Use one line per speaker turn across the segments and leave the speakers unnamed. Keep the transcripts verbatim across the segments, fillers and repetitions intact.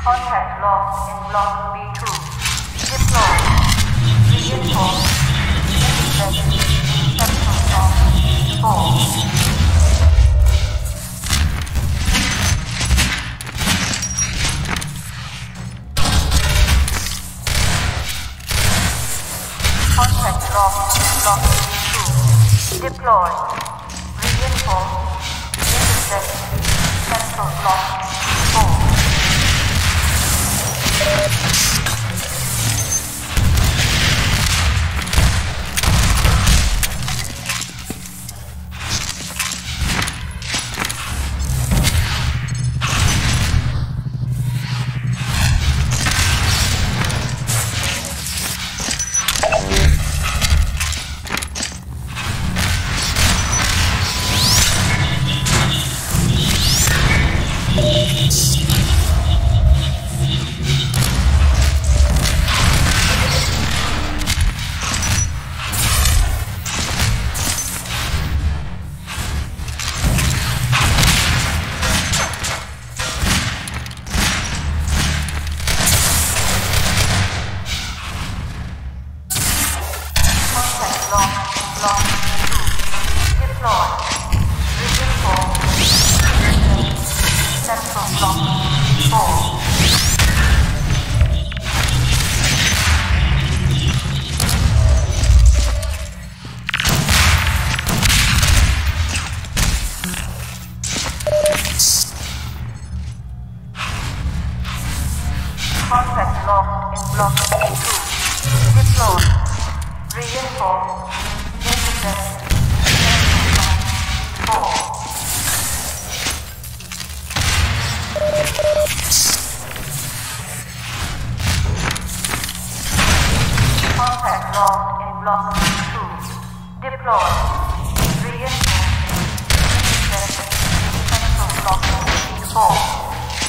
Contact lost in block B two. Deploy. Reinforce. Intercept in central block B four. Contact lost in block B two. Deploy. Reinforce. Intercept central block B four. Contact locked in block B two. Deploy. Reinforce. Intercept. Four. Contact locked in block B two. Deploy. Reinforce. Intercept. Central block B four.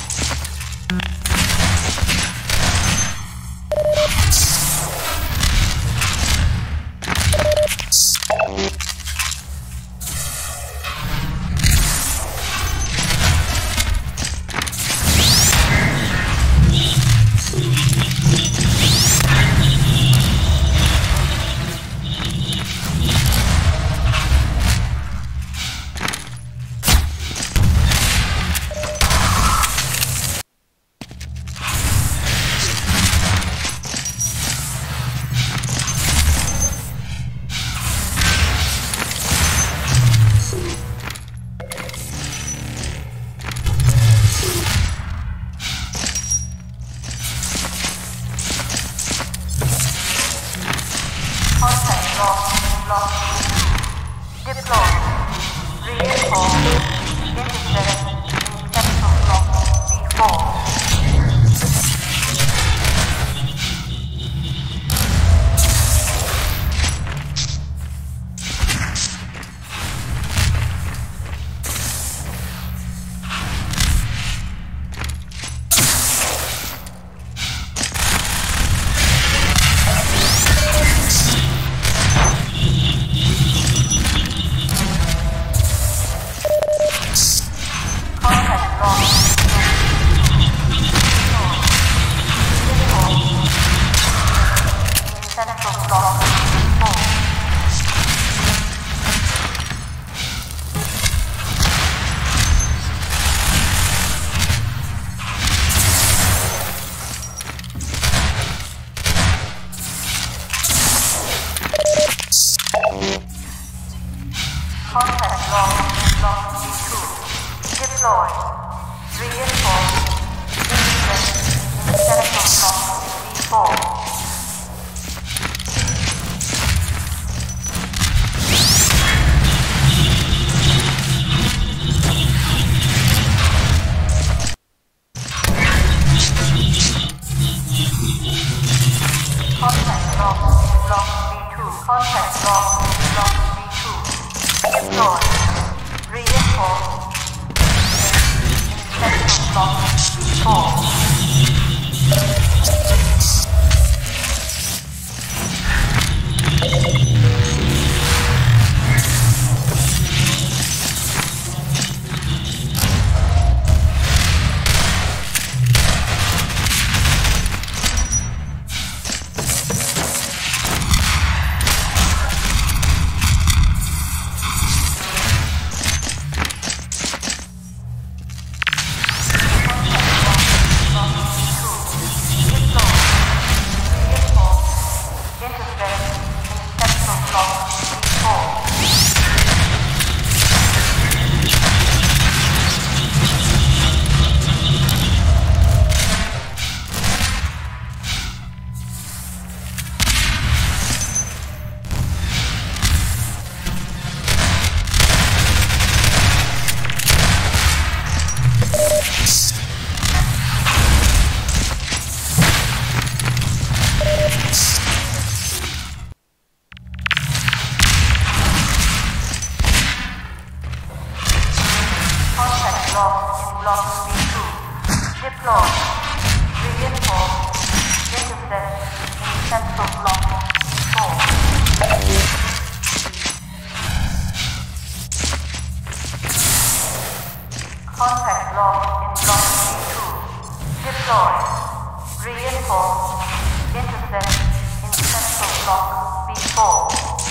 Contact lost in block B two. Deploy. Reinforce. Intercept in central block B four. Contact lost in block B two. Deploy. Reinforce. Intercept in central block B four. Contact lost in block B two. Contact lost in block B two. Deploy. Reinforce. In central block B four. Intercept in central block B four. Contact log in block B two. Deploy. Reinforce. Intercept in central block B four.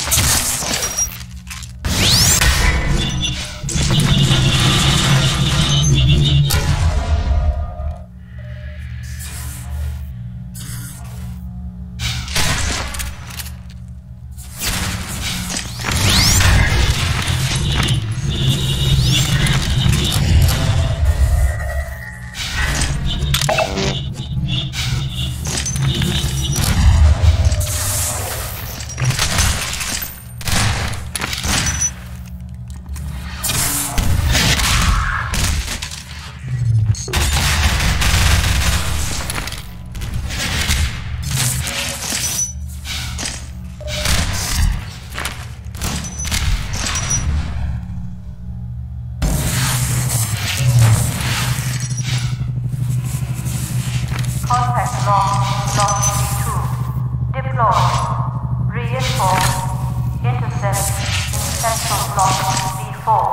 Contact log in block B two. Deploy. Reinforce. Intercept in central block B four.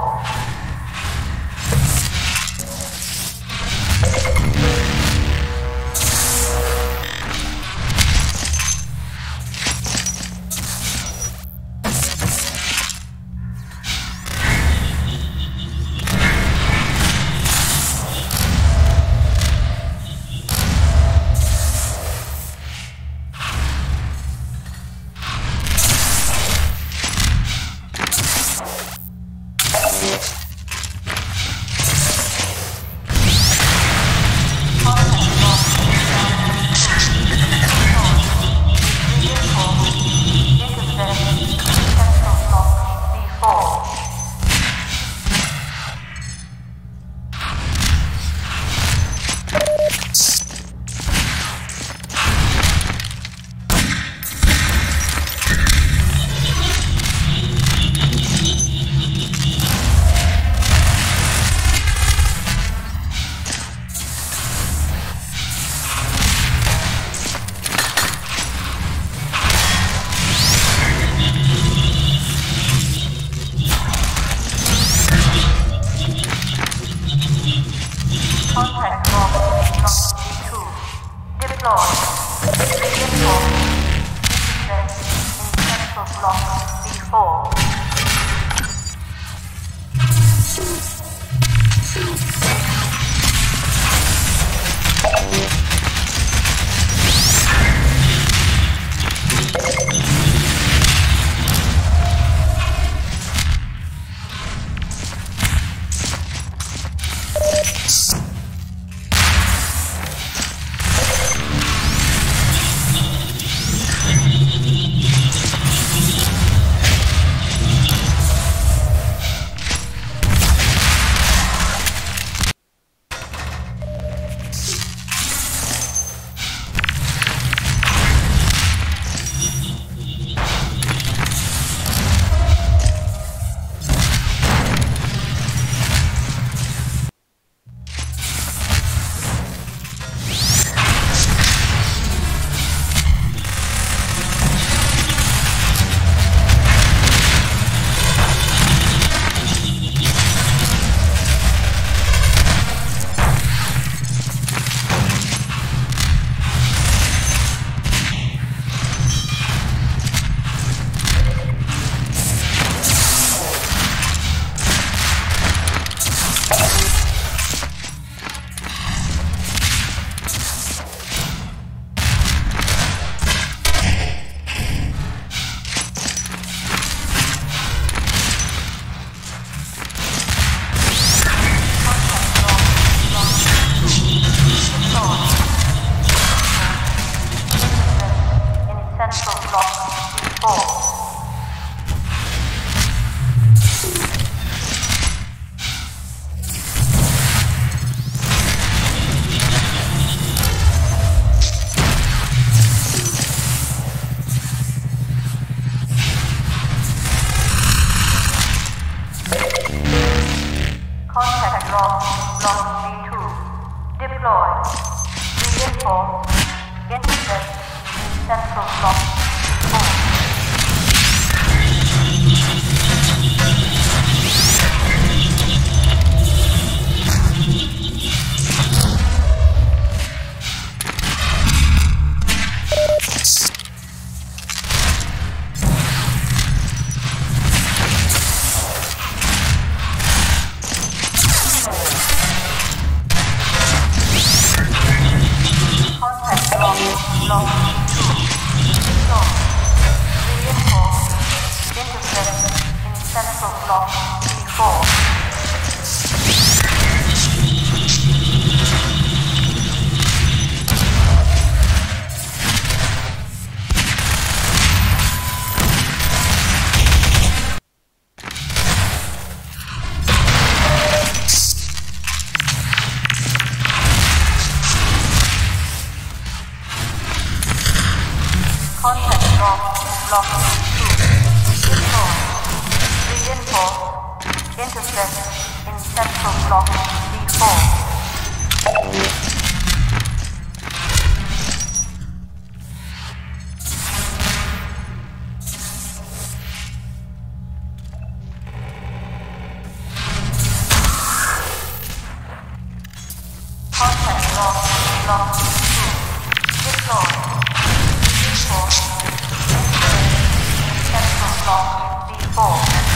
Contact log in block B two. Deploy. Reinforce. Intercept in central block B four. Block B two. Deploy. Reinforce. Intercept. Central block four. Contact block block two. Ignore. Reinforce. Intercept in central block D four. Contact block block two. Deploy. Central block D four.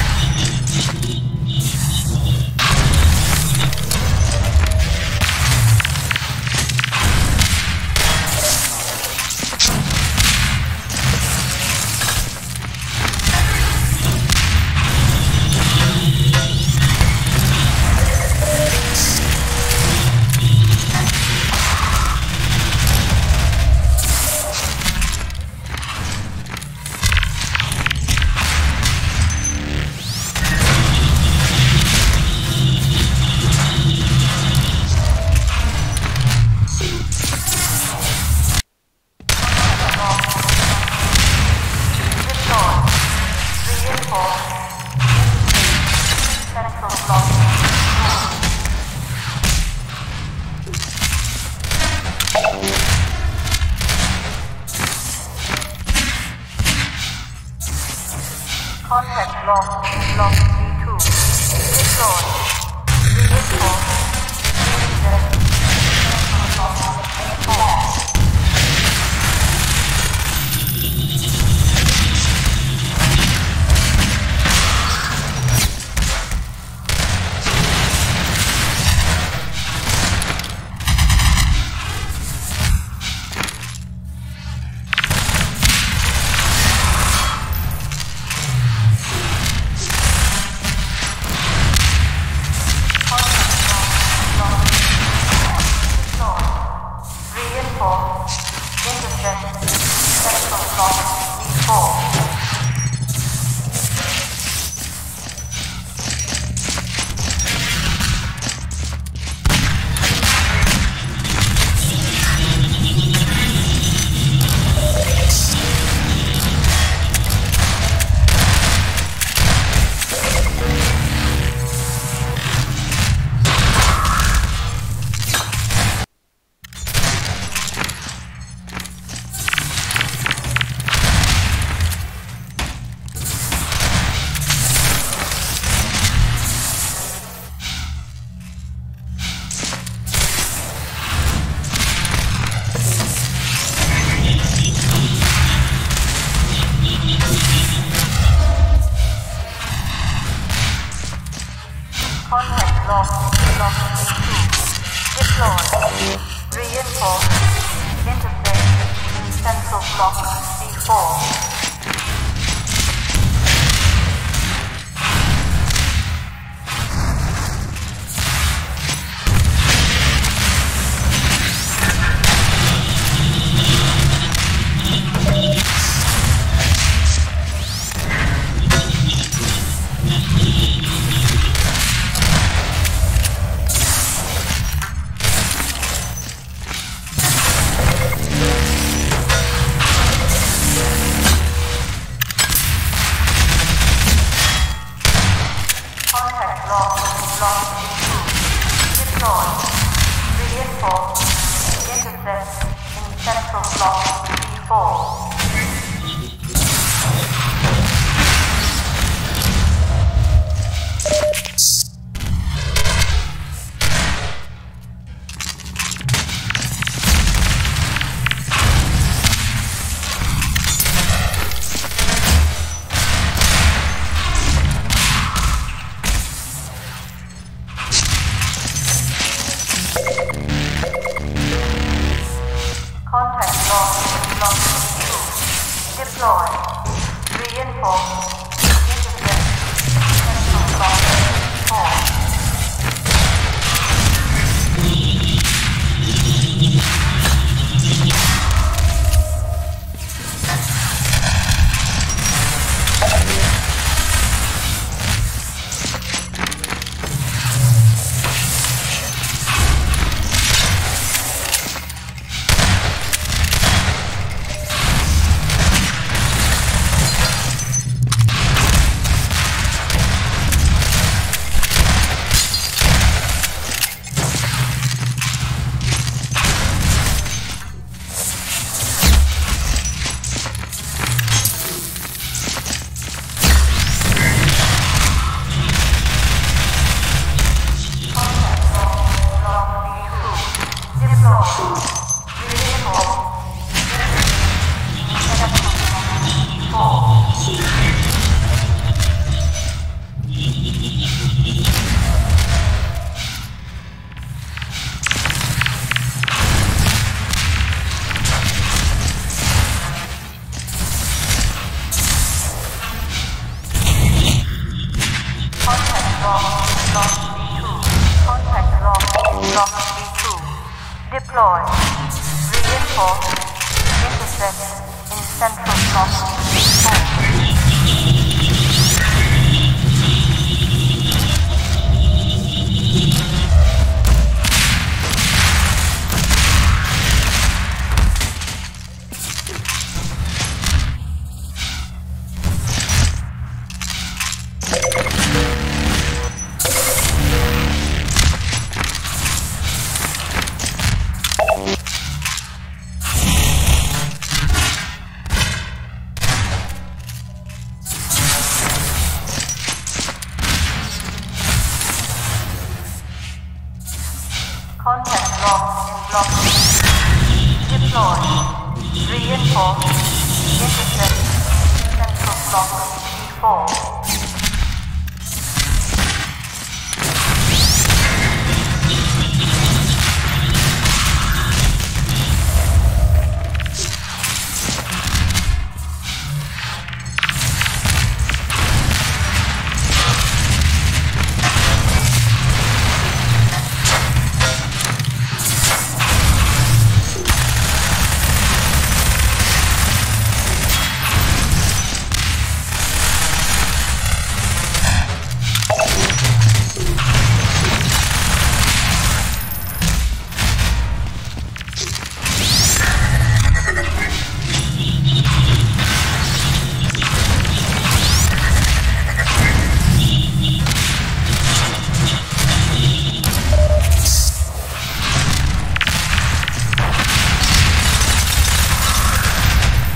Contact block block D two. Deploy. Reinforce. Block D four. Contact block block D two. Deploy. Reinforce. Intercept in central block D four. Block D two. Deploy. Reinforce. Intercept in central block D four. lost in block two. Deploy. Reinforce. Intercept. Central block four. Deploy. Reinforce. Intercept in central block four. Contact lost in block three. Deploy. Reinforce. Intercept central block four.